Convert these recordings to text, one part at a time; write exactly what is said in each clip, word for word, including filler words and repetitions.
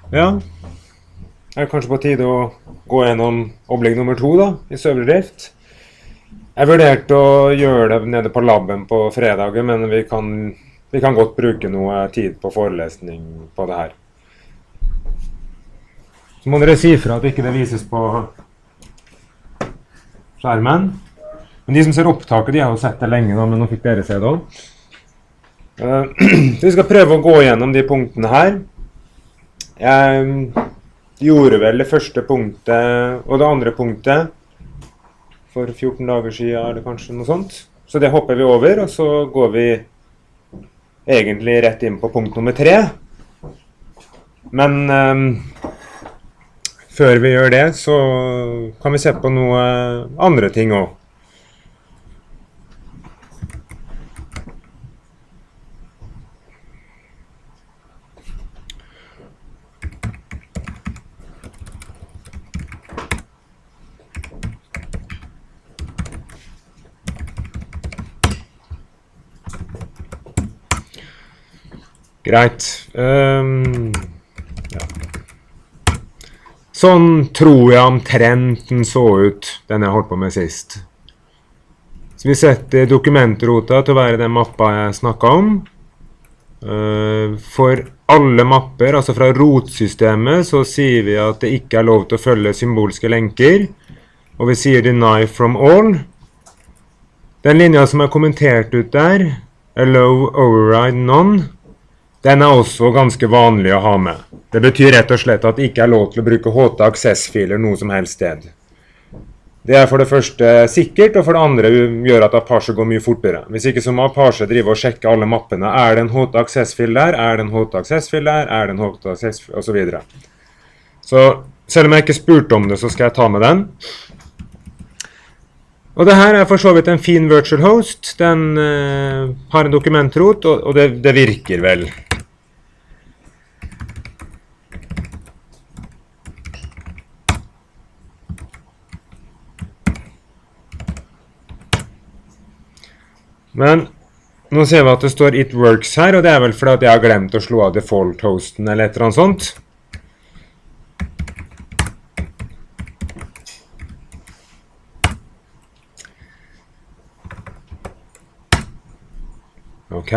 Ja, det er kanskje på tide å gå gjennom opplegg nummer to da, i serverdrift. Jeg vurderte å gjøre det nede på laben på fredagen, men vi kan, vi kan godt bruke noe tid på forelesning på det her. Så må dere si fra at ikke det vises på skjermen. Men de som ser opptaket, de har jo sett det lenge da, men nå fikk dere se det også. Uh, vi skal prøve å gå gjennom de punktene her. Jeg gjorde vel det første punktet og det andre punktet for fjorten dager siden, eller kanskje noe sånt. Så det hopper vi over, og så går vi egentlig rett inn på punkt nummer tre. Men um, før vi gjør det, så kan vi se på noe andre ting også. Greit. Um, ja. Sånn tror jeg omtrent den så ut, den jeg holdt på med sist. Så vi setter dokumentrota til å være den mappa jeg snakket om. Uh, for alle mapper, altså fra rotsystemet, så sier vi at det ikke er lov til å følge symbolske lenker. Og vi sier deny from all. Den linja som er kommentert ut der, allow override none, den er også ganske vanlig å ha med. Det betyr rett og slett at det ikke er lov til å bruke H T Access-filer noe som helst sted. Det er for det første sikkert, og for det andre gjør at Apache går mye fortere. Hvis ikke så må Apache drive og sjekke alle mappene. Er det en H T Access-fil der? Er det en H T Access-fil der? Er det en H T Access-fil? Og så videre. Så selv om jeg ikke spurte om det, så skal jeg ta med den. Og det her er for så vidt en fin virtual host. Den uh, har en dokumentrot, og, og det, det virker vel. Men nå ser vi at det står it works her, og det er vel fordi at jeg har glemt å slå av default hosten eller et eller annet sånt. Ok.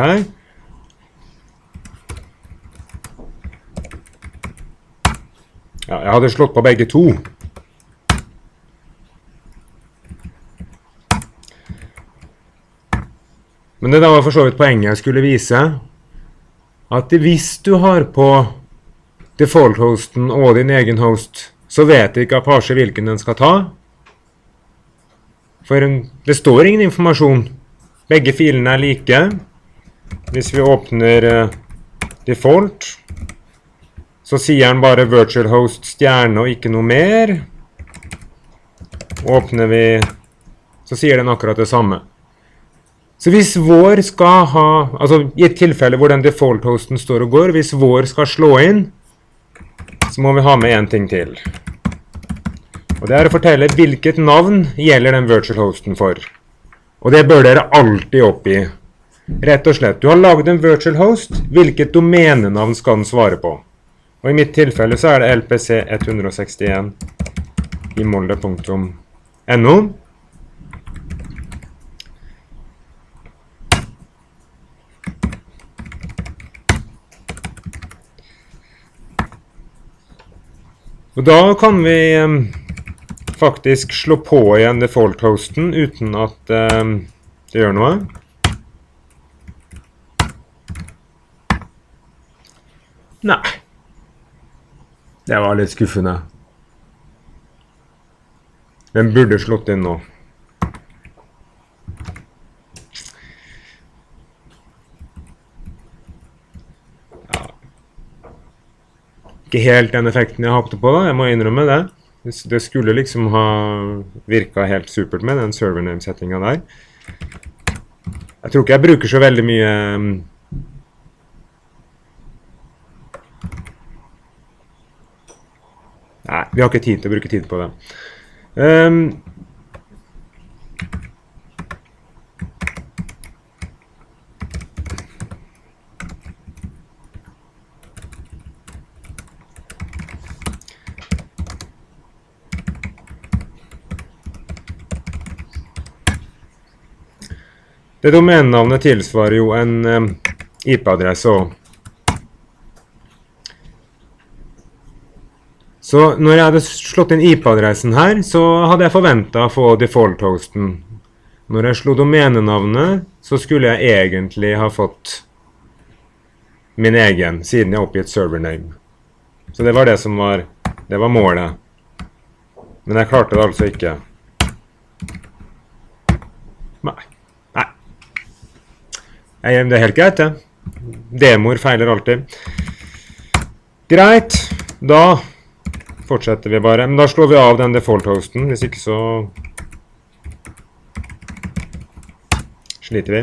Ja, jeg hadde slått på begge to. Men det da var for så vidt poenget jeg skulle vise, at hvis du har på default-hosten og din egen host, så vet ikke Apache hvilken den skal ta. For det står ingen informasjon. Begge filene er like. Hvis vi åpner default, så sier den bare virtual host stjerne og ikke noe mer. Åpner vi, så sier den akkurat det samme. Så hvis vår skal ha, altså i et tilfelle hvor den default-hosten står og går, hvis vår skal slå inn, så må vi ha med en ting til. Og det er å fortelle hvilket navn gjelder den virtual-hosten for. Og det bør dere alltid opp i. Rett og slett, du har laget en virtual-host, hvilket domenenavn skal den svare på. Og i mitt tilfelle så er det L P C one sixty-one i molde punktum no. Og da kan vi um, faktisk slå på igjen default-hosten uten at um, det gjør noe. Nei. Det var litt skuffende. Den burde slått inn nå. Ikke helt den effekten jeg håpte på da, jeg må innrømme det. Det skulle liksom ha virket helt supert med den server name-settingen der. Jeg tror ikke jeg bruker så veldig mye... Nei, vi har ikke tid til å bruke tid på det. Um, Det domenenavnet tilsvarer jo en um, I P-adresse også. Så når jeg hadde slått inn I P-adressen her, så hadde jeg forventet å få default-hosten. Når jeg slo domenenavnet, så skulle jeg egentlig ha fått min egen, siden jeg oppgitt server name. Så det var det som var, det var målet. Men jeg klarte det altså ikke. Nei. Nei. Det er helt greit, det. Demoer feiler alltid. Greit. Da fortsetter vi bare. Men da slår vi av den default-hosten. Hvis ikke så sliter vi.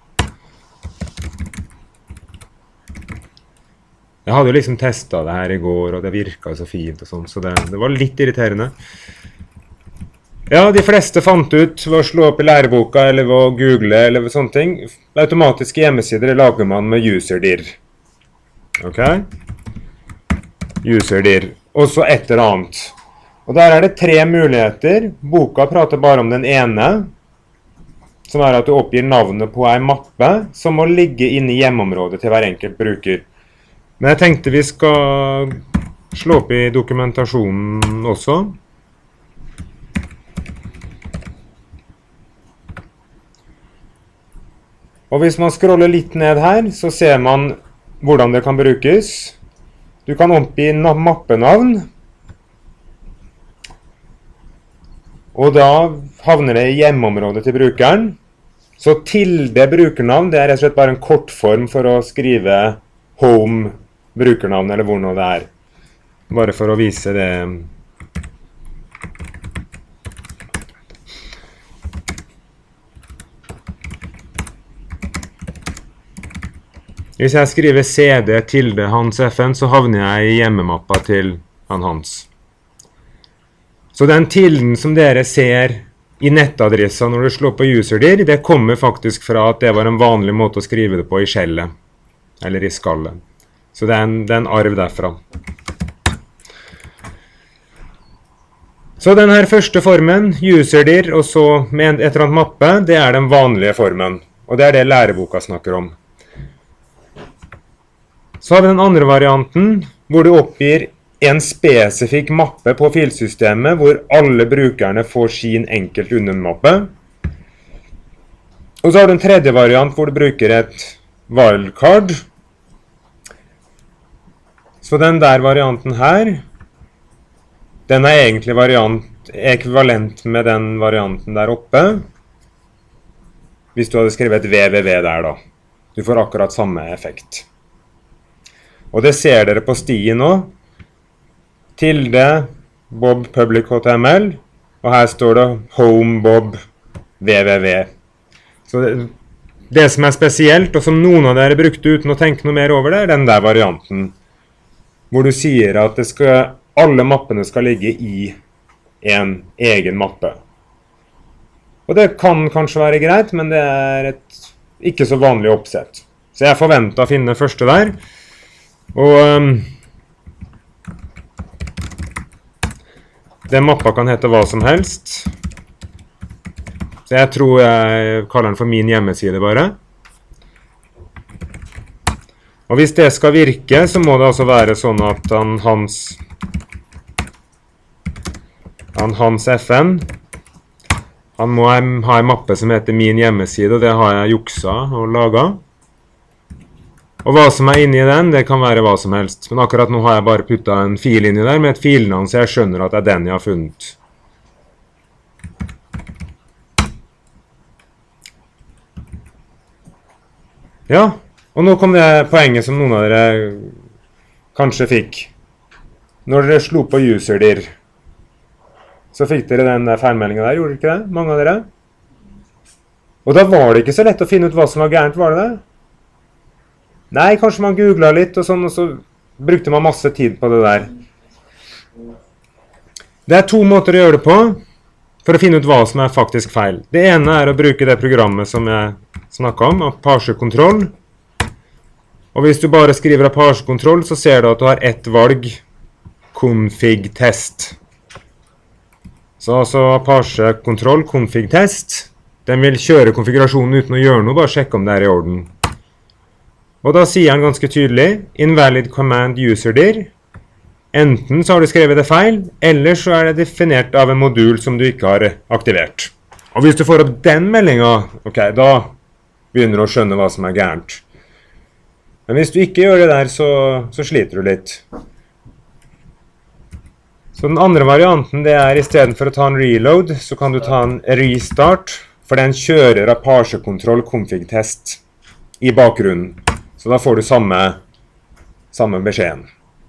Jeg hadde jo liksom testet det her i går, og det virket så fint og sånn, så det, det var litt irriterende. Ja, de fleste fant ut ved å slå opp i læreboka, eller ved å google, eller sånne ting. Automatiske hjemmesider lager man med userdir. Ok? Userdir. Og så et eller annet. Og der er det tre muligheter. Boka prater bare om den ene, som er at du oppgir navnet på en mappe, som må ligge inne i hjemmeområdet til hver enkelt bruker. Men jeg tenkte vi skal slå opp i dokumentasjonen også. Og hvis man scroller litt ned her, så ser man hvordan det kan brukes. Du kan oppgi mappenavn. Og da havner det i hjemmeområdet til brukeren. Så tilde brukernavn, det er rett og slett bare en kortform for å skrive home brukernavn, eller hvor nå det er. Bare for å vise det. Hvis jeg skriver cd tilde hans fn, så havner jeg i hjemmemappa til han hans. Så den tilden som dere ser i nettadressa når du slår på userdir, det kommer faktisk fra at det var en vanlig måte å skrive det på i skjellet, eller i skallet. Så det er, en, det er en arv derfra. Så den her første formen, userdir, og så med et eller annet mappe, det er den vanlige formen. Og det er det læreboka snakker om. Så har vi den andre varianten, hvor du oppgir en spesifikk mappe på filsystemet, hvor alle brukerne får sin enkelt undermappe. Og så har du en tredje variant, hvor du bruker et wildcard. Så den der varianten her, den er egentlig variant, ekvivalent med den varianten der oppe. Hvis du hadde skrevet et www der da. Du får akkurat samme effekt. Og det ser dere på stien nå. Tilde Bob Public H T M L, og her står det Home Bob www. Så det, det som er spesielt, og som noen av dere brukte uten å tenke noe mer over det, er den der varianten. Hvor du sier at det skal, alle mappene skal ligge i en egen mappe. Og det kan kanskje være greit, men det er et ikke så vanlig oppsett. Så jeg forventet å finne første der. Og um, den mappa kan hete hva som helst. Så jeg tror jeg kaller den for min hjemmeside bare. Og hvis det skal virke, så må det altså være sånn at han hans, han hans fn, han må ha en mappe som heter min hjemmeside, og det har jeg juksa og laget. Og hva som er inni den, det kan være hva som helst. Men akkurat nå har jeg bare puttet en fil inni der med et filnavn, så jeg skjønner at det er den jeg har funnet. Ja. Og nå kom det poenget som noen av dere kanskje fikk. Når dere slo på userdir, så fikk dere den feilmeldingen der, gjorde dere ikke det? Mange av dere? Og da var det ikke så lett å finne ut hva som var gærent, var det det? Nei, kanskje man googlet litt og sånn, og så brukte man masse tid på det der. Det er to måter å gjøre det på, for å finne ut hva som er faktisk feil. Det ene er å bruke det programmet som jeg snakket om, Apache-kontroll. Og hvis du bare skriver Apache-kontroll, så ser du at du har ett valg, config-test. Så altså Apache-kontroll, config-test, Den vil kjøre konfigurasjonen uten å gjøre noe, bare sjekke om det er i orden. Og da sier han ganske tydelig, invalid command userdir. Enten så har du skrevet det feil, eller så er det definert av en modul som du ikke har aktivert. Og hvis du får opp den meldingen, ok, da begynner du å skjønne hva som er gærent. Men hvis du ikke gjør det der, så, så sliter du litt. Så den andre varianten, det er i stedet for å ta en reload, så kan du ta en restart, for den kjører apasjekontroll config-test i bakgrunnen. Så da får du samme, samme beskjeden.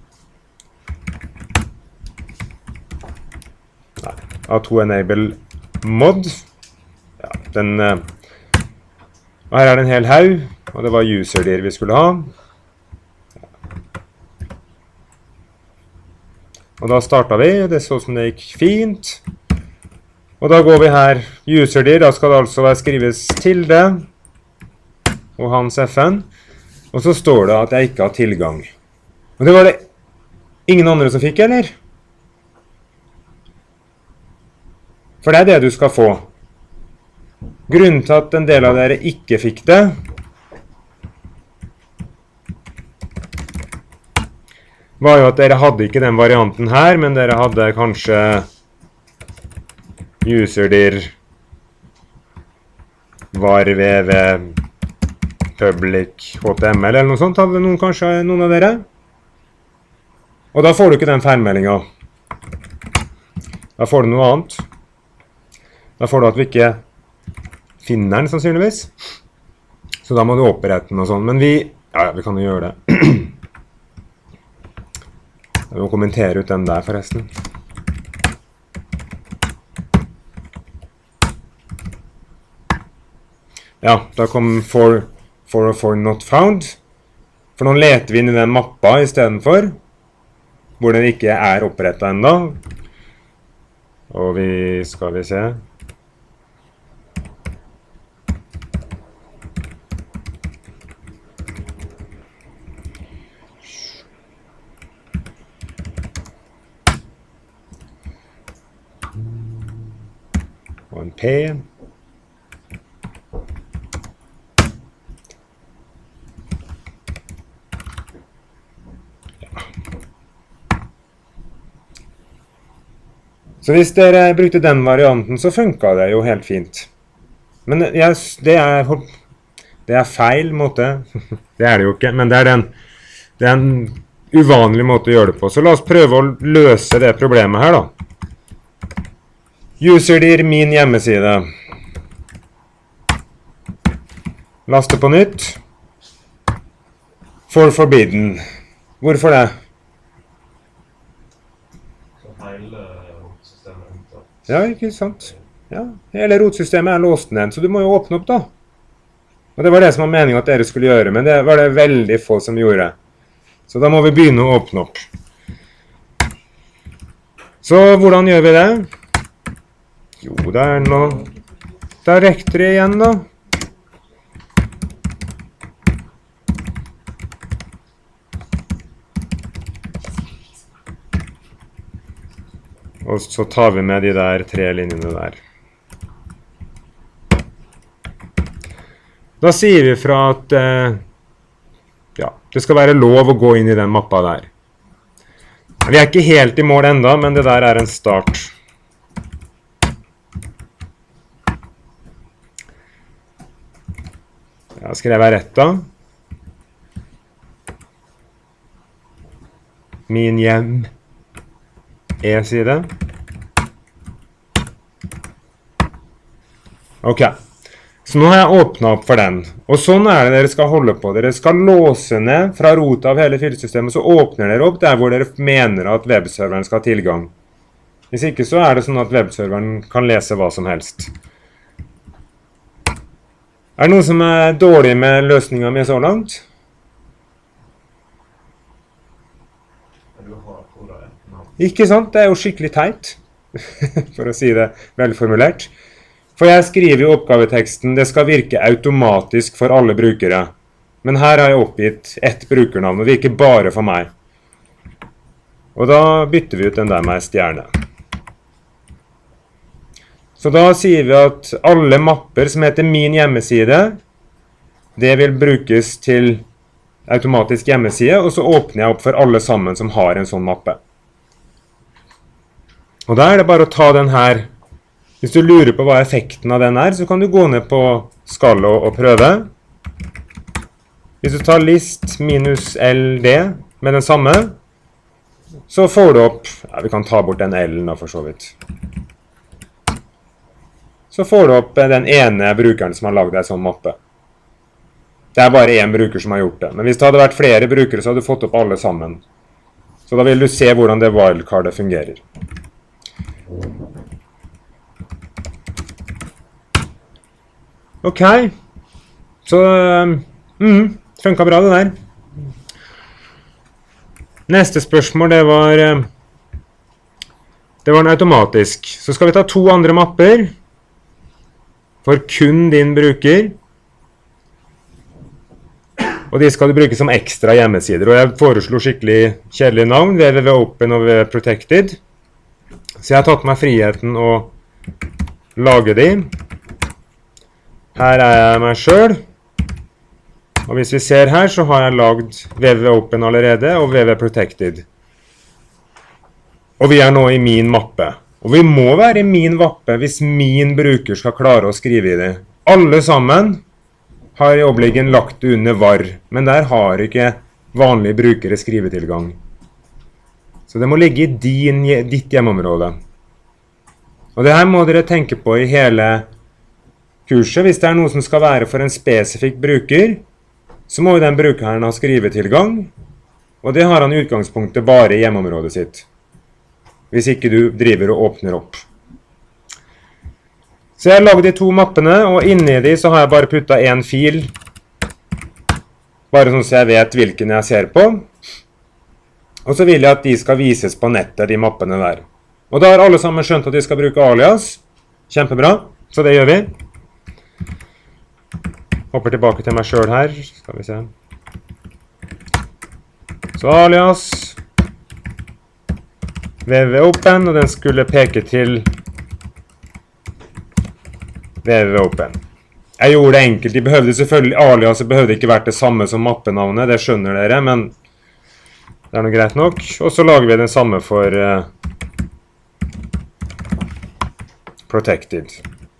Nei, A to enable mod. Ja, den, og her er det en hel haug, og det var userdir vi skulle ha. Og da startet vi, det så som det gikk fint. Og da går vi her, userdir, da skal det altså være skrives tilde, og hans F N. Og så står det at jeg ikke har tilgang. Og det var det ingen andre som fikk, eller? For det er det du skal få. Grunnen til at en del av dere ikke fikk det, var jo at dere hadde ikke den varianten her, men dere hadde kanskje userdir var vv public html eller noe sånt, hadde noen kanskje noen av dere. Og da får du ikke den feilmeldingen. Da får du noe annet. Da får du at vi ikke finner den, sannsynligvis. Så da må du opprette den og sånn. Men vi, ja, vi kan jo gjøre det. Jeg må kommentere ut den der, forresten. Ja, da kom four oh four not found. For nå leter vi inn i den mappa i stedet for, hvor den ikke er opprettet enda. Og vi skal vi se. Og en P. Så hvis dere brukte den varianten, så funket det jo helt fint. Men jeg, det, er, det er feil måte. Det er det jo ikke, men det er, den, det er en uvanlig måte å gjøre det på. Så la oss prøve å løse det problemet her da. Userdir min hjemmeside. Laste på nytt. For forbidden. Hvorfor det? Ja, ikke sant? Ja, hele rotsystemet er låst ned, så du må jo åpne opp da. Og det var det som var meningen at dere skulle gjøre, men det var det veldig få som gjorde. Så da må vi begynne å åpne opp. Så hvordan gjør vi det? Jo, det er noe directory igjen da. Og så tar vi med de der tre linjene der. Da sier vi fra at eh, ja, det skal være lov å gå inn i den mappa der. Vi er ikke helt i mål enda, men det der er en start. Ja, skrev jeg rett da. Min hjem. E-side. Ok, så nå har jeg åpnet opp for den. Og sånn er det dere skal holde på. Dere skal låse ned fra rota av hele filsystemet, så åpner dere opp der hvor dere mener at webserveren skal ha tilgang. Hvis ikke så er det sånn at webserveren kan lese hva som helst. Er det noen som er dårlig med løsningen min så langt? Ikke sant? Det er jo skikkelig teit, for å si det velformulert. For jeg skriver i oppgaveteksten, det skal virke automatisk for alle brukere. Men her har jeg oppgitt ett brukernavn, og det virker bare for meg. Og da bytter vi ut den der med stjerne. Så da sier vi at alle mapper som heter min hjemmeside, det vil brukes til automatisk hjemmeside, og så åpner jeg opp for alle sammen som har en sånn mappe. Og da er det bare å ta den her. Hvis du lurer på hva effekten av den er, så kan du gå ned på skala og prøve. Hvis du tar list minus L D med den samme, så får du opp, ja, vi kan ta bort den L-en da for så vidt. Så får du opp den ene brukeren som har laget en sånn mappe. Det er bare en bruker som har gjort det. Men hvis det hadde vært flere brukere, så hadde du fått opp alle sammen. Så da vil du se hvordan det wildcardet fungerer. Ok. Så, mm, funket bra det der. Neste spørsmål, det var, det var en automatisk. Så skal vi ta to andre mapper for kun din bruker. Og de skal du bruke som ekstra hjemmesider. Og jeg foreslo skikkelig kjedelig navn, www.open og www.protected. Så jeg har tatt meg friheten å lage de. Her er jeg meg selv. Og hvis vi ser her, så har jeg laget www.open allerede og www.protected. Og vi er nå i min mappe. Og vi må være i min mappe hvis min bruker skal klare å skrive i det. Alle sammen har i oppleggen lagt det under var, men der har ikke vanlige brukere skrivetilgang. Så det må ligge i din, ditt hjemmeområde. Og det her må dere tenke på i hele kurset. Hvis det er noe som skal være for en spesifikk bruker, så må den brukeren ha skrivetilgang, og det har han i utgangspunktet bare i hjemmeområdet sitt. Hvis ikke du driver og åpner opp. Så jeg har laget de to mappene, og inni de så har jeg bare puttet en fil. Bare sånn så jeg vet hvilken jeg ser på. Og så vil jeg at de skal vises på nettet, de mappene der. Og da har alle sammen skjønt at de skal bruke alias. Kjempebra, så det gjør vi. Hopper tilbake til meg selv her, skal vi se. Så alias. www.open, og den skulle peke til www.open. Jeg gjorde det enkelt. De behøvde selvfølgelig, aliaset behøvde ikke vært det samme som mappenavnet, det skjønner dere, men det er noe greit nok. Og så lager vi den samme for uh, protected.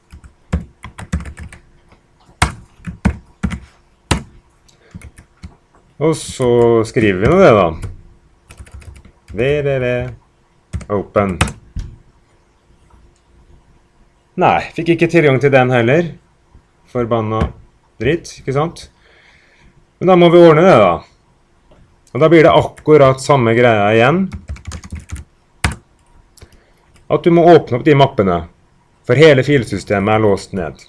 Og så skriver vi nå det da. www.open. Nei, fikk ikke tilgang til den heller. Forbanna dritt, ikke sant? Men da må vi ordne det da. Og da blir det akkurat samme greia igjen. At du må åpne opp de mappene. For hele filsystemet er låst ned.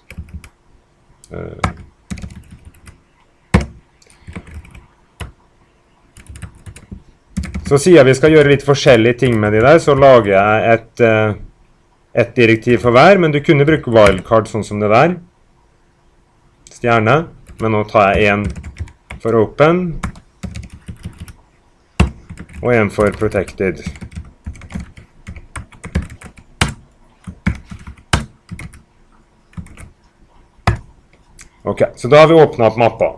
Så sier jeg vi skal gjøre litt forskjellige ting med de der, så lager jeg et... et direktiv for hver, men du kunne bruke wildcard sånn som det der. Stjerne. Men nå tar jeg en for open. Og en for protected. Ok, så da har vi åpnet opp mappa.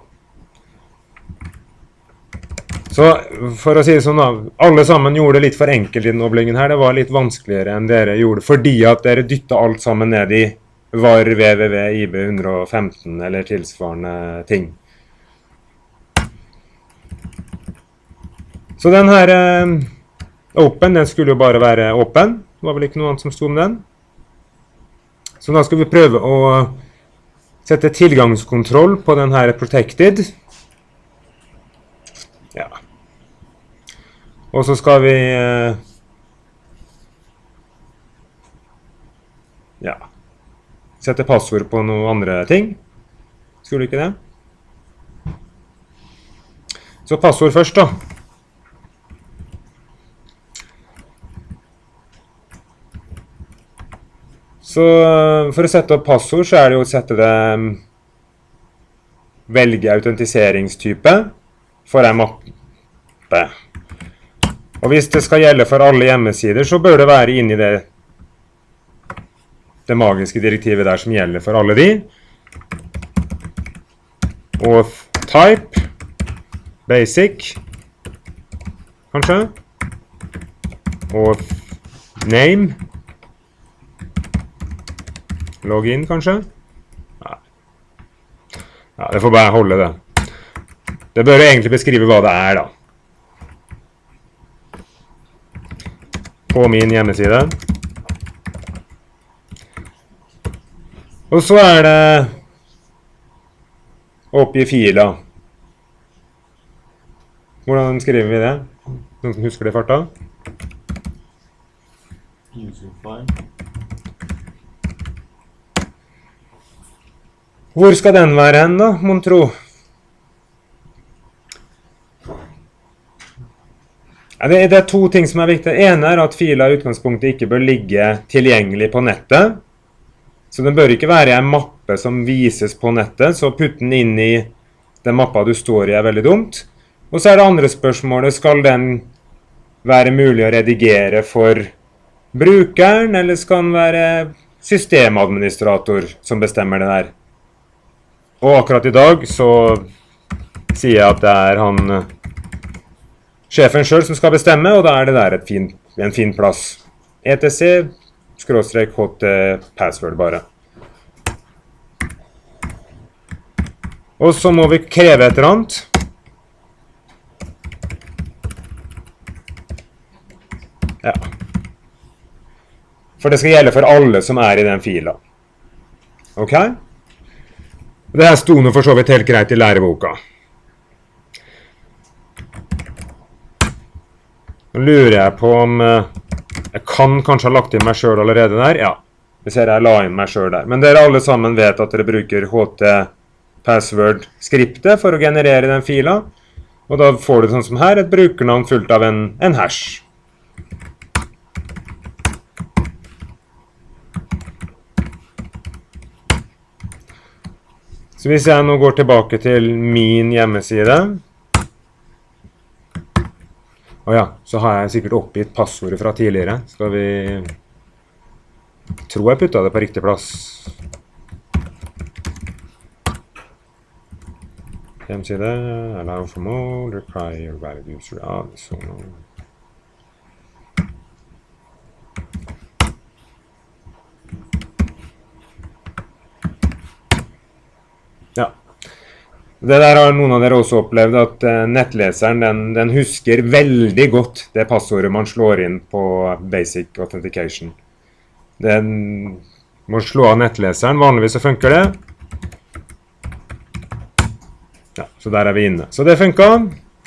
Så for å si det sånn da, alle sammen gjorde det litt for enkelt i den oppleggen her. Det var litt vanskeligere enn dere gjorde, fordi at dere dyttet alt sammen ned i var, www, I B ett hundre femten eller tilsvarende ting. Så den her eh, open, den skulle jo bare være åpen. Det var vel ikke noe annet som stod med den. Så da skal vi prøve å sette tilgangskontroll på den her protected. Ja. Og så skal vi eh, ja, sette passord på noen andre ting. Skulle du ikke det? Så passord først da. Så for å sette opp passord så er det jo å sette det velge autentiseringstype for en mappe. Og hvis det skal gjelde for alle hjemmesider, så bør det være inni det det magiske direktivet der som gjelder for alle de. Auth type, basic, kanskje. Auth name, login kanskje. Ja. Ja, det får bare holde det. Det bør egentlig beskrive hva det er da. På min hjemmeside. Og så er det oppgi fila. Hvordan skriver vi det? Noen som husker det i farta? User file. Hvor skal den være hen da, mon tro? Ja, det, det er to ting som er viktige. Det ene er at fila i utgangspunktet ikke bør ligge tilgjengelig på nettet. Så den bør ikke være en mappe som vises på nettet, så putt den inn i den mappa du står i er veldig dumt. Og så er det andre spørsmålet, skal den være mulig å redigere for brukeren, eller skal den være systemadministrator som bestemmer det der? Og akkurat i dag så sier jeg at det er han, sjefen selv som skal bestemme, og da er det der et fin, en fin plass. etc skråstrek ht password bare. Og så må vi kreve et eller annet. Ja. For det skal gjelde for alle som er i den fila. Ok? Det her sto nå for så vidt helt greit i læreboka. Nå lurer jeg på om jeg kan kanskje ha lagt inn meg selv allerede der. Ja, vi ser jeg la inn meg selv der. Men dere alle sammen vet at dere bruker ht password-skriptet for å generere den fila. Og da får du sånn som her, et brukernavn fullt av en, en hash. Så hvis jeg nå går tilbake til min hjemmeside, og ja, så har jeg sikkert oppgitt passordet fra tidligere. Skal vi... Jeg tror jeg puttet det på riktig plass. Hjemmeside, allow for mode, require valid user, ja, sånn. Ja. Det der har noen av dere også opplevd, at nettleseren den, den husker veldig godt det passordet man slår inn på Basic Authentication. Den må slå av nettleseren, vanligvis så funker det. Ja, så der er vi inne. Så det funker.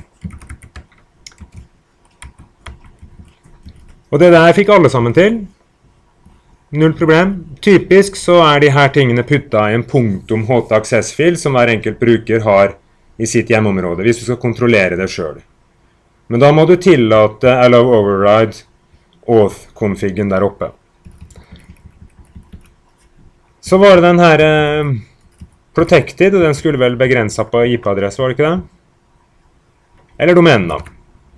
Og det der fikk alle sammen til. Null problem. Typisk så er de her tingene puttet i en punktum ht-access-fil som hver enkelt bruker har i sitt hjemmeområde, hvis du skal kontrollere det selv. Men da må du tillate allow override auth-konfiggen der oppe. Så var det den her eh, protected, og den skulle vel begrenset på I P-adresse, var det ikke det? Eller domennavn.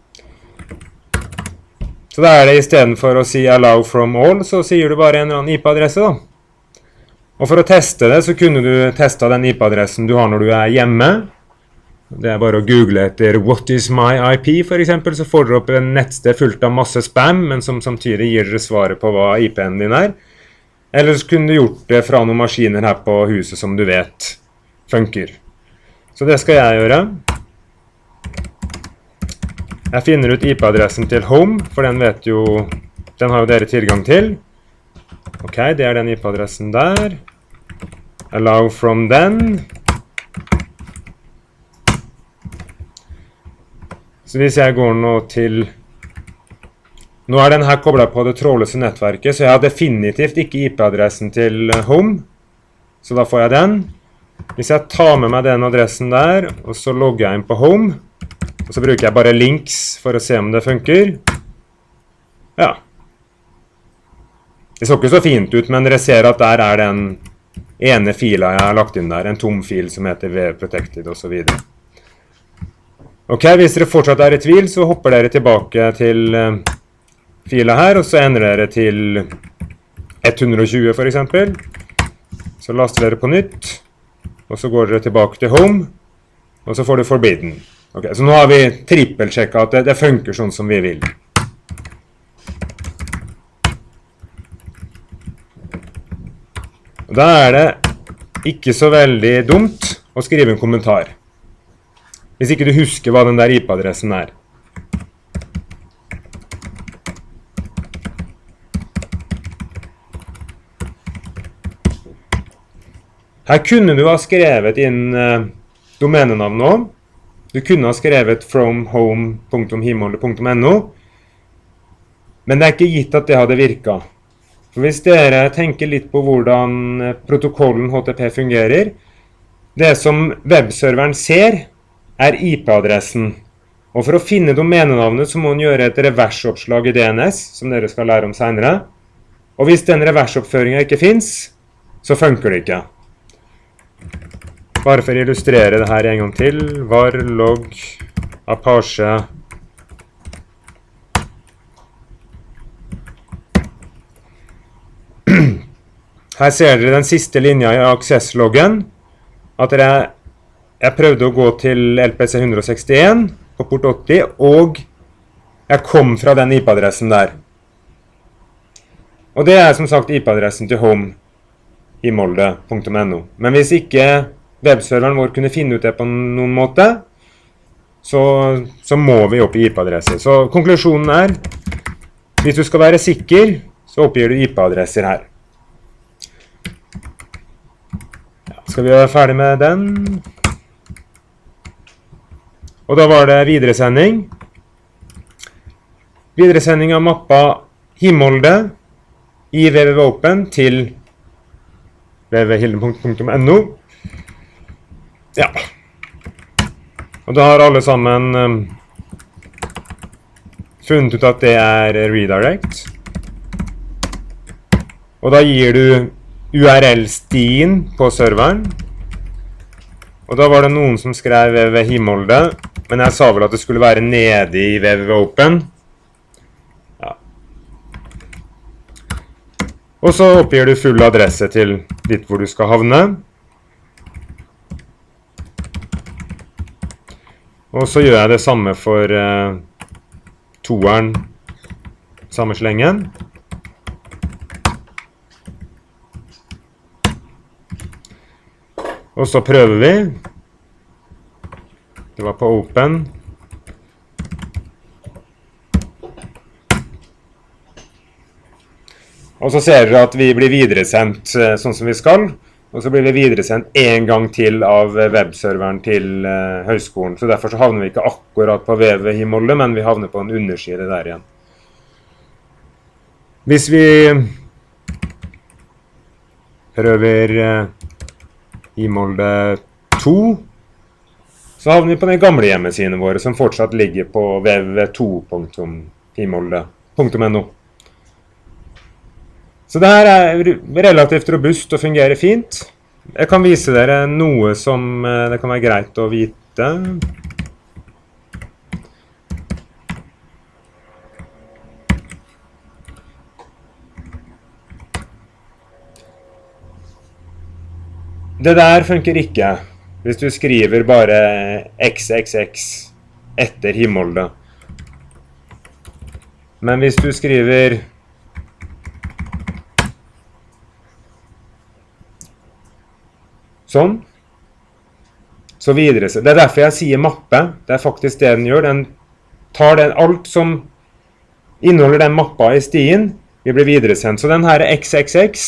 Så da er det i stedet for å si allow from all, så sier du bare en eller annen I P-adresse da. Og for å teste det, så kunne du teste den I P-adressen du har når du er hjemme. Det er bare å google etter what is my I P for eksempel, så får du opp en nettsted fullt av masse spam, men som samtidig gir dere svaret på hva I P-en din er. Eller så kunne du gjort det fra noen maskiner her på huset som du vet funker. Så det skal jeg gjøre. Jeg finner ut I P-adressen til home, for den vet jo, den har jo dere tilgang til. Ok, det er den I P-adressen der. Allow from den. Så hvis jeg går nå til... Nå er den her koblet på det trådløse nettverket, så jeg har definitivt ikke I P-adressen til home. Så da får jeg den. Hvis jeg tar med meg den adressen der, og så logger jeg inn på home, og så bruker jeg bare links for å se om det funker. Ja. Det så ikke så fint ut, men dere ser at der er den ene fila jeg har lagt inn der, en tom fil som heter vprotected og så videre. Ok, hvis dere fortsatt er i tvil, så hopper dere tilbake til fila her, og så endrer dere til hundre og tjue for eksempel. Så laster dere på nytt, og så går dere tilbake til home, og så får du forbidden. Ok, så nå har vi trippelsjekket at det, det funker sånn som vi vil. Og da er det ikke så veldig dumt å skrive en kommentar. Hvis ikke du husker hva den der I P-adressen er. Her kunne du ha skrevet inn uh, domenenavn nå. Du kunne ha skrevet from home punktum himåle punktum no. Men det er ikke gitt at det hadde virket. For hvis dere tenker litt på hvordan protokollen H T T P fungerer, det som webserveren ser er I P-adressen. Og for å finne domenenavnet så må den gjøre et reversoppslag i D N S, som dere skal lære om senere. Og hvis den reversoppføringen ikke finnes, så funker det ikke. Bare for å illustrere det her en gang til. Var log apache Her ser dere den siste linja i access-loggen. At dere, jeg prøvde å gå til L P C one sixty-one på port åtti, og jeg kom fra den I P-adressen der. Og det er som sagt I P-adressen til home himåle punktum no. Men hvis ikke webserveren vår kunne finne ut det på noen måte, så, så må vi opp i I P-adresser. Så konklusjonen er, hvis du skal være sikker, så oppgir du I P-adresser her. Ja, skal vi være ferdig med den? Og da var det videresending. Videresending av mappa himåle i www-open til www punktum hilden punktum no. Ja. Og da har alle sammen um, funnet ut at det er redirect. Og da gir du U R L-stien på serveren. Og da var det noen som skrev www himåle, men jeg sa vel at det skulle være nede i www-open. Ja. Og så oppgir du full adresse til dit hvor du skal havne. Og så gjør jeg det samme for uh, toeren, samme slengen. Og så prøver vi. Det var på open. Og så ser dere at vi blir videresendt uh, sånn som vi skal. Og så blir det videresendt en gang til av webserveren til uh, høyskolen. Så derfor så havner vi ikke akkurat på www himåle, men vi havner på en underside der igjen. Hvis vi prøver uh, himåle to, så havner vi på den gamle hjemmesidene våre, som fortsatt ligger på www to punktum himåle punktum no. Så det her er relativt robust og fungerer fint. Jeg kan vise dere noe som det kan være greit å vite. Det der funker ikke hvis du skriver bare X X X etter himåle. Men hvis du skriver sånn, så videre. Det er derfor jeg sier mappe. Det er faktisk det den gjør. Den tar den, alt som inneholder den mappa i stien, vi blir videresendt. Så den her er X X X.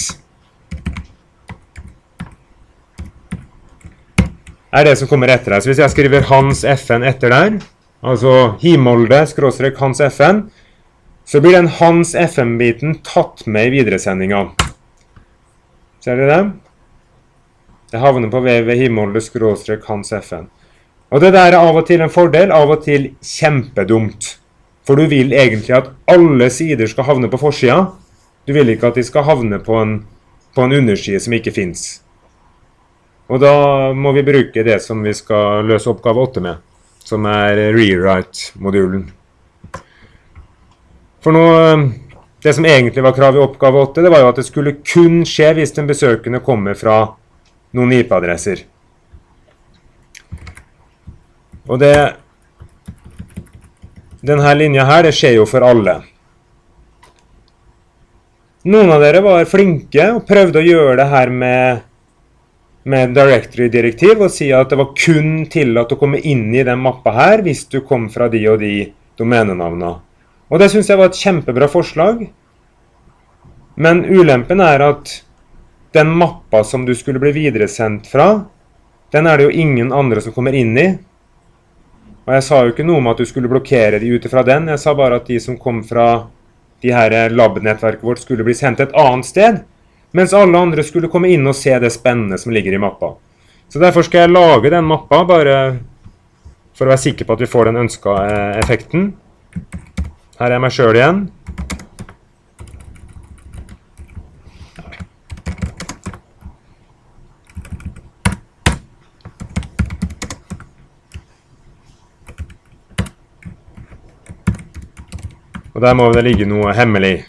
Er det som kommer etter her. Så hvis jeg skriver Hans F N etter der, altså himåle skråstrek Hans F N, så blir den Hans F N-biten tatt med i videresendinga. Ser dere det? Det havner på www himåle skråstrek Hans F N. Og det der er av og til en fordel, av og til kjempedumt. For du vil egentlig at alle sider skal havne på forsida. Du vil ikke at de skal havne på en, på en underside som ikke finnes. Og da må vi bruke det som vi skal løse oppgave åtte med, som er rewrite-modulen. For nå det som egentlig var krav i oppgave åtte, det var jo at det skulle kun skje hvis den besøkende kommer fra noen I P-adresser. Og det, denne linja her, det skjer jo for alle. Noen av dere var flinke og prøvde å gjøre det her med, med directory-direktiv og si at det var kun tillatt å komme inn i den mappa her hvis du kom fra de og de domenenavnene. Og det synes jeg var et kjempebra forslag. Men ulempen er at den mappa som du skulle bli videresendt fra, den er det jo ingen andre som kommer inn i. Og jeg sa jo ikke noe om at du skulle blokkere de utifra den. Jeg sa bare at de som kom fra de her lab-nettverket vårt skulle bli sendt et annet sted, mens alle andre skulle komme inn og se det spennende som ligger i mappa. Så derfor skal jeg lage den mappa, bare for å være sikker på at vi får den ønskede effekten. Her er jeg meg selv igjen. Og der må det ligge noe hemmelig.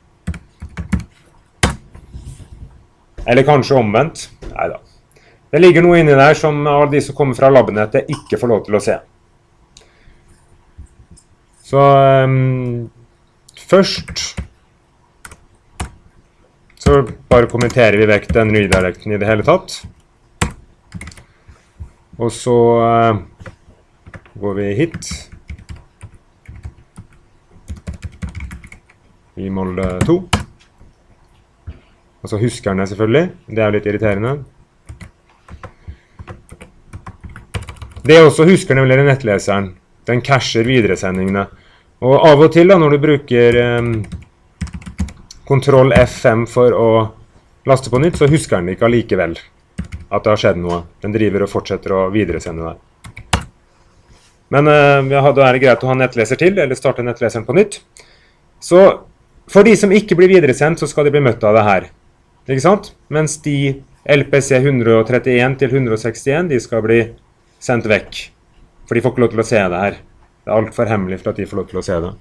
Eller kanskje omvendt. Neida. Det ligger noe inni der som alle de som kommer fra labnettet ikke får lov til å se. Så um, først så bare kommenterer vi vekk den redirecten i det hele tatt. Og så uh, går vi hit. I mål to. Og så huskerne selvfølgelig. Det er jo litt irriterende. Det er også huskerne eller nettleseren. Den cacher videresendingene. Og av og til da, når du bruker um, kontroll F fem for å laste på nytt, så husker den ikke allikevel at det har skjedd noe. Den driver og fortsetter å videresende deg. Men uh, da er det greit å ha nettleser til, eller starte nettleseren på nytt. Så for de som ikke blir videresendt, så skal de bli møtt av det her. Ikke sant? Mens de L P C one thirty-one til one sixty-one, de skal bli sendt vekk. For de får ikke lov til å se det her. Det er alt for hemmelig for at de får lov til å se det.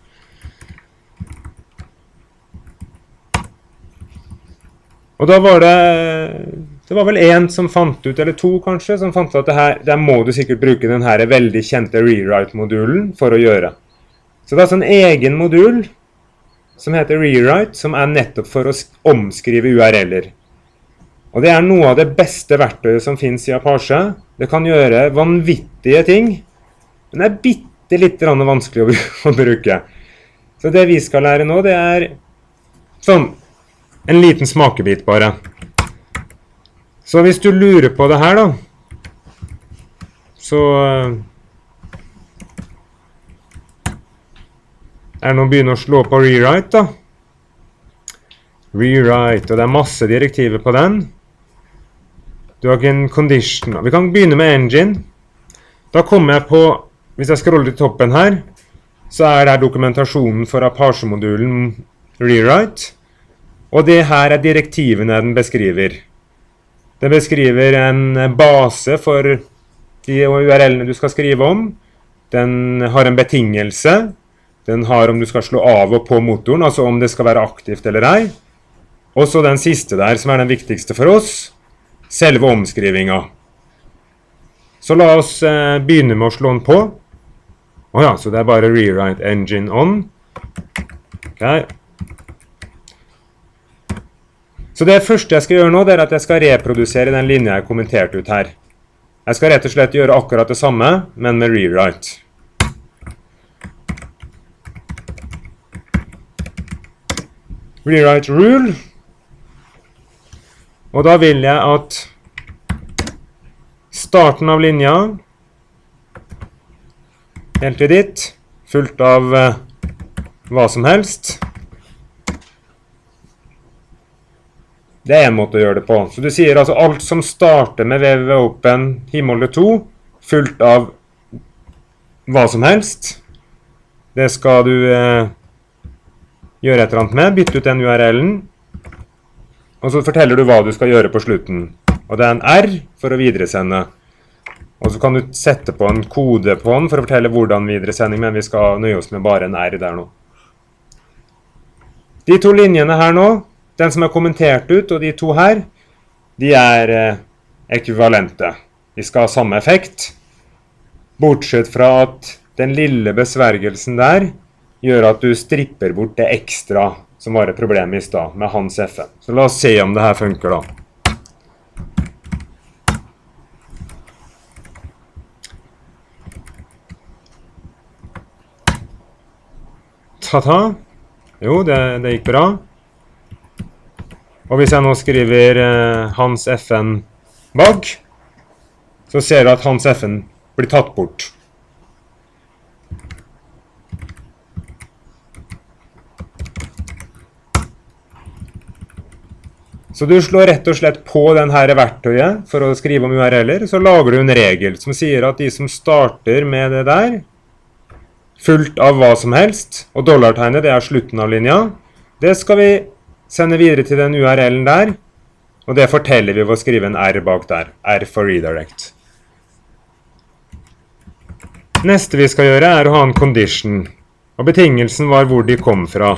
Og da var det, det var vel en som fant ut, eller to kanskje, som fant ut at det her, der må du sikkert bruke den her veldig kjente rewrite-modulen for å gjøre. Så det er altså en egen modul som heter rewrite, som er nettopp for å omskrive U R L-er. Og det er noe av det beste verktøyet som finnes i Apache. Det kan gjøre vanvittige ting, men det er bitte litt vanskelig å, å bruke. Så det vi skal lære nå, det er sånn, en liten smakebit bare. Så hvis du lurer på det her da, så er det noen begynner å slå på rewrite da. Rewrite, og det er masse direktiver på den. Du har ikke en condition. Vi kan begynne med engine. Da kommer jeg på, hvis jeg scroller til toppen her, så er det dokumentasjonen for Apache-modulen rewrite. Og det her er direktivene den beskriver. Den beskriver en base for de U R L-ene du skal skrive om. Den har en betingelse. Den har om du skal slå av og på motoren, altså om det skal være aktivt eller ei. Og så den siste der, som er den viktigste for oss, selve omskrivingen. Så la oss eh, begynne med å slå den på. Åja, så det er bare rewrite engine on. Ok. Så det første jeg skal gjøre nå, det er at jeg skal reprodusere den linjen jeg kommenterte ut her. Jeg skal rett og slett gjøre akkurat det samme, men med rewrite. Rewrite rule. Og da vil jeg at starten av linja, helt til dit, fullt av uh, hva som helst. Det er en måte å gjøre det på. Så du sier altså alt som starter med www-open himmel to, fullt av hva som helst. Det skal du uh, gjøre et eller annet med, bytte ut den U R L-en, og så forteller du hva du skal gjøre på slutten. Og det er en R for å videresende. Og så kan du sette på en kode på den for å fortelle hvordan videresending, men vi skal nøye oss med bare en R der nå. De to linjene her nå, den som er kommentert ut, og de to her, de er eh, ekvivalente. De skal ha samme effekt, bortsett fra at den lille besvergelsen der gjør at du stripper bort det ekstra som var et problem i stad med hans F N. Så la oss se om det her funker da. Ta-ta. Jo, det, det gikk bra. Og hvis jeg nå skriver eh, hans F N bak, så ser du at hans F N blir tatt bort. Så du slår rett og slett på denne verktøyet for å skrive om U R L-er, så lager du en regel som sier at de som starter med det der, fullt av hva som helst, og dollartegnet, det er slutten av linja, det skal vi sende videre til den U R L-en der, og det forteller vi ved å skrive en R bak der, R for redirect. Neste vi skal gjøre er å ha en condition, og betingelsen var hvor de kom fra.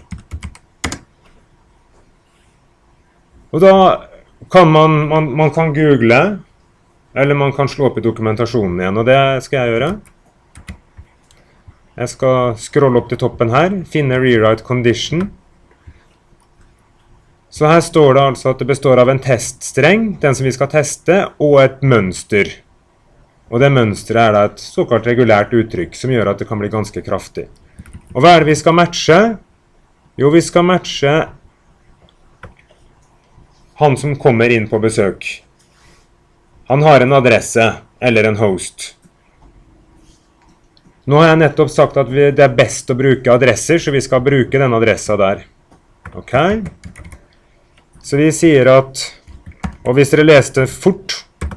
Og da kan man, man, man kan google, eller man kan slå opp i dokumentasjonen igjen, og det skal jeg gjøre. Jeg skal scrolle opp til toppen her, finne rewrite condition. Så her står det altså at det består av en teststreng, den som vi skal teste, og et mønster. Og det mønsteret er da et såkalt regulært uttrykk, som gjør at det kan bli ganske kraftig. Og hva er det vi skal matche? Jo, vi skal matche han som kommer inn på besøk. Han har en adresse, eller en host. Nå har jeg nettopp sagt at vi, det er best å bruke adresser, så vi skal bruke den adressa der. Ok. Så vi sier at, og hvis dere leste fort,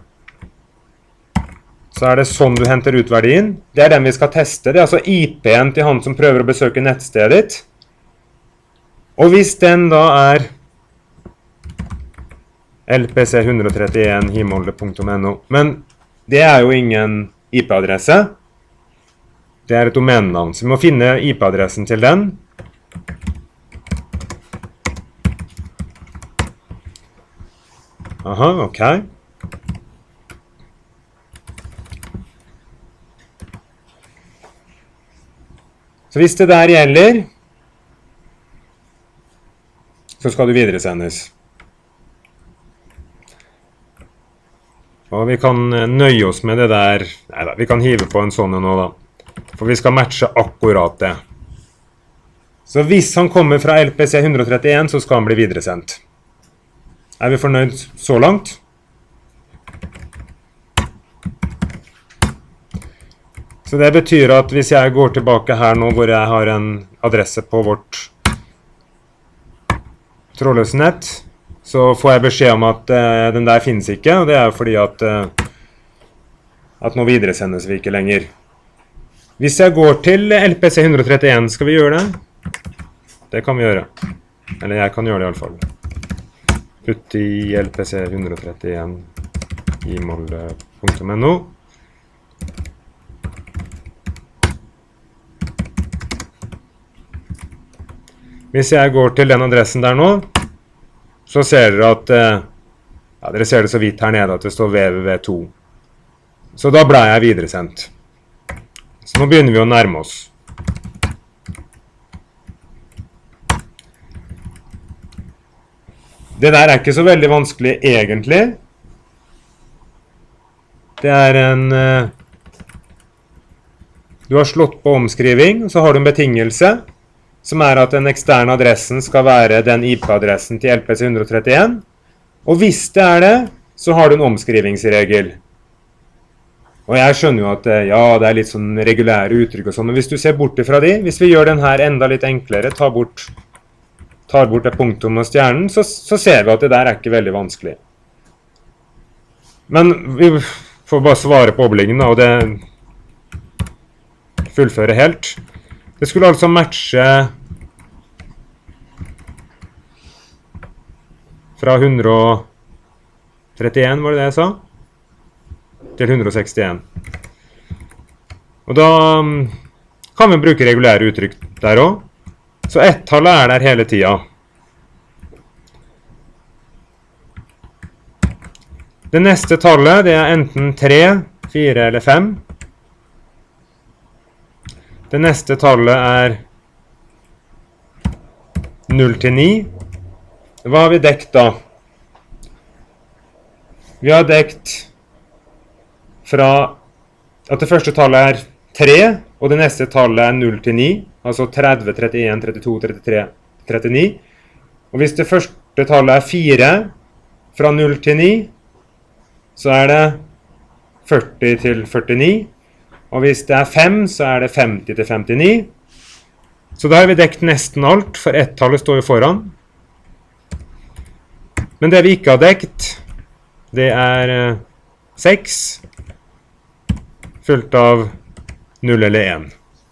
så er det sånn du henter ut verdien. Det er den vi skal teste. Det er altså I P-en til han som prøver å besøke nettstedet ditt. Og hvis den da er L P C one thirty-one himolde punktum no, men det er jo ingen I P-adresse. Det er et domennavn, så vi må finne I P-adressen til den. Aha, ok. Så hvis det der gjelder, så skal du videresendes. Og vi kan nøye oss med det der, neida, vi kan hive på en sånn nå da. For vi skal matche akkurat det. Så hvis han kommer fra L P C one thirty-one, så skal han bli videresendt. Er vi fornøyd så langt? Så det betyr at hvis jeg går tilbake her nå, hvor jeg har en adresse på vårt trådløse nett, så får jeg beskjed om at uh, den der finnes ikke, og det er fordi at, uh, at nå videresendes vi ikke lenger. Hvis jeg går til L P C one thirty-one, skal vi gjøre det? Det kan vi gjøre. Eller jeg kan gjøre det i alle fall. Putt i L P C one thirty-one himolde punktum no. Hvis jeg går til den adressen der nå, så ser dere at, ja, dere ser det så vidt her nede at det står W W W to. Så da ble jeg videresendt. Så nå begynner vi å nærme oss. Det der er ikke så veldig vanskelig egentlig. Det er en... Du har slått på omskriving, og så har du en betingelse, som er at den eksterne adressen skal være den I P-adressen til L P C one thirty-one. Og hvis det er det, så har du en omskrivingsregel. Og jeg skjønner jo at ja, det er litt sånn regulære uttrykk og sånn, men hvis du ser bort fra de, hvis vi gjør den her enda litt enklere, tar bort, tar bort det punktum og stjernen, så, så ser vi at det der er ikke veldig vanskelig. Men vi får bare svare på oppliggen da, og det fullfører helt. Det skulle altså matche fra one thirty-one, var det det jeg sa? Til one sixty-one. Og da kan vi bruke regulære uttrykk der også. Så ett-tallet er der hele tiden. Det neste tallet, det er enten tre, fire eller fem. Det neste tallet er null til ni. Hva har vi dekt da? Vi har dekt fra at det første tallet er tre, og det neste tallet er null til ni, altså tretti, trettien, trettito, trettitre, trettini. Og hvis det første tallet er fire, fra null til ni, så er det førti til førtini. Og hvis det er fem, så er det femti til femtini. Så da har vi dekt nesten alt, for ett-tallet står jo foran. Men det vi ikke har dekt, det er seks, fulgt av null eller en.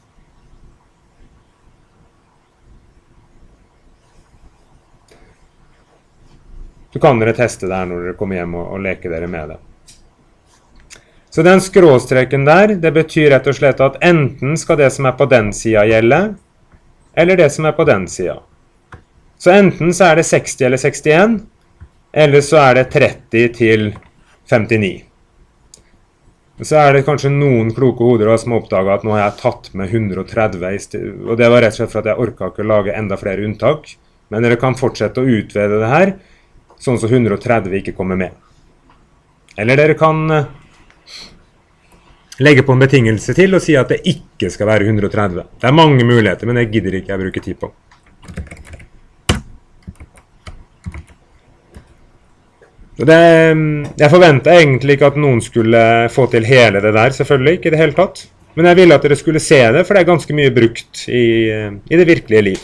Så kan dere teste det her når dere kommer hjem og, og leke dere med det. Så den skråstreken der, det betyr rett og slett at enten skal det som er på den siden gjelde, eller det som er på den siden. Så enten så er det seksti eller sekstien, eller så er det tretti til femtini. Så er det kanskje noen kloke hoder som har oppdaget at nå har jeg tatt med hundre og tretti, og det var rett og slett for at jeg orket ikke lage enda flere unntak. Men dere kan fortsette å utvede det her, sånn så hundre og tretti ikke kommer med. Eller dere kan legge på en betingelse til og si at det ikke skal være hundre og tretti. Det er mange muligheter, men det gidder ikke jeg bruke tid på. Så det, jeg forventet egentlig ikke at noen skulle få til hele det der, selvfølgelig ikke i det hele tatt. Men jeg ville at dere skulle se det, for det er ganske mye brukt i, i det virkelige liv.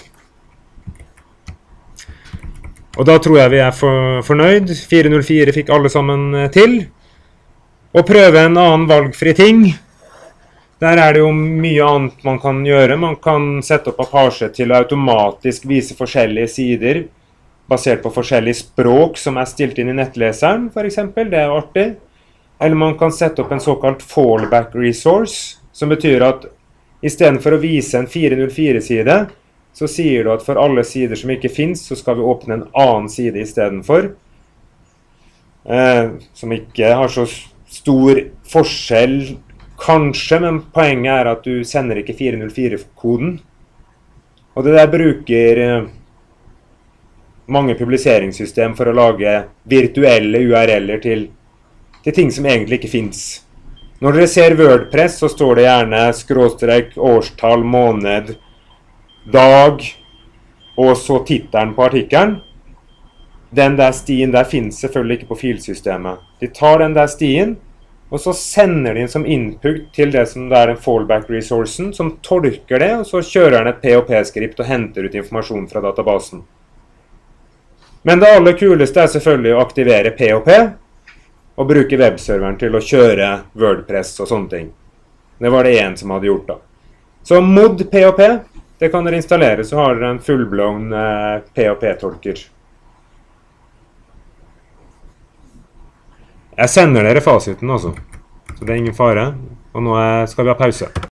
Og da tror jeg vi er for, fornøyd. fire null fire fikk alle sammen til. Og prøve en annen valgfri ting. Der er det jo mye annet man kan gjøre. Man kan sette opp Apache til å automatisk vise forskjellige sider, basert på forskjellige språk som er stilt inn i nettleseren, for eksempel. Det er artig. Eller man kan sette opp en såkalt fallback resource, som betyr at i stedet for å vise en fire null fire-side, så sier du at for alle sider som ikke finnes, så skal vi åpne en annen side i stedet for. Eh, som ikke har så stor forskjell, kanskje, men poenget er at du sender ikke fire null fire-koden. Og det der bruker eh, mange publiseringssystem for å lage virtuelle U R L-er til, til ting som egentlig ikke finnes. Når dere ser WordPress, så står det gjerne skråstrek, årstall, måned, dag, og så tittelen på artikkelen. Den der stien der finnes selvfølgelig ikke på filsystemet. De tar den der stien, og så sender de den som input til det som er en fallback-resourcen, som tolker det, og så kjører den et P H P-skript og henter ut informasjon fra databasen. Men det aller kuleste er selvfølgelig å aktivere P H P, og bruke webserveren til å kjøre WordPress og sånne ting. Det var det en som hadde gjort da. Så mod P H P, det kan dere installere, så har dere en fullblown eh, P H P-tolker. Jeg sender dere fasiten altså, så det er ingen fare, og nå skal vi ha pause.